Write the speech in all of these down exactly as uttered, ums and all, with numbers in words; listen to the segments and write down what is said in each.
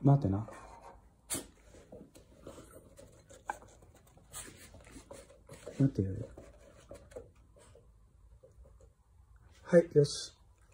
待ってな。待ってよ。はい、よし。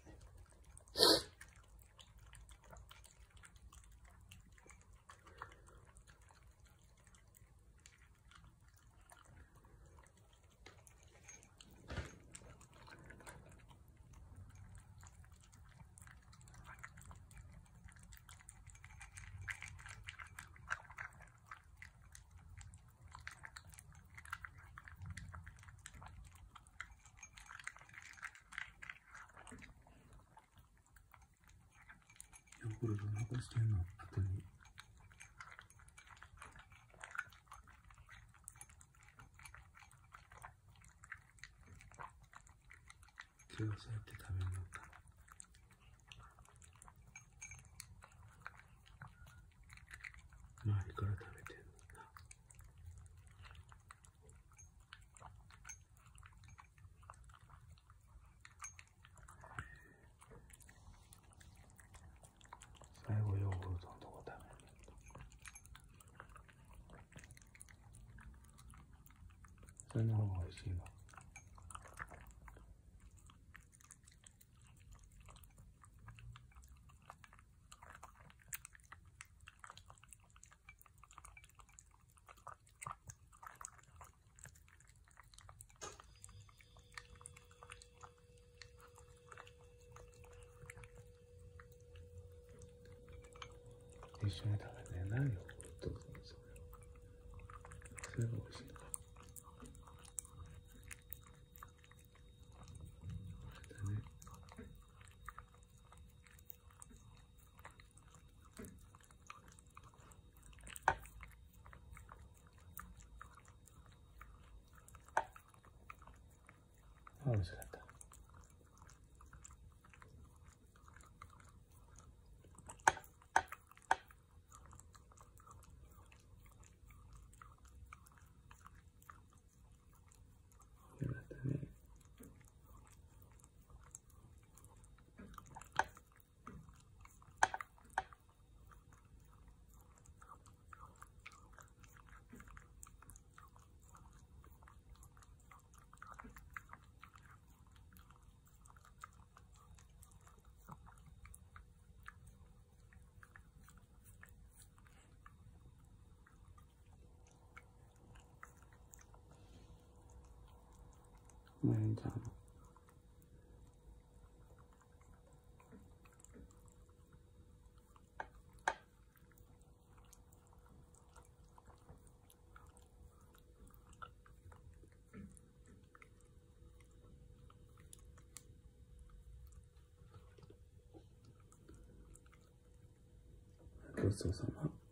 ヨーグルト残してんの後に。今日そうやって食べるのか。周りから食べてるのか。最後ヨーグルトのとこ食べる。それの方が美味しいの。一緒に食べてないよ、どうぞ。それが美味しいの。だね。あ、美味しかった。まゆみちゃん。ごちそうさま。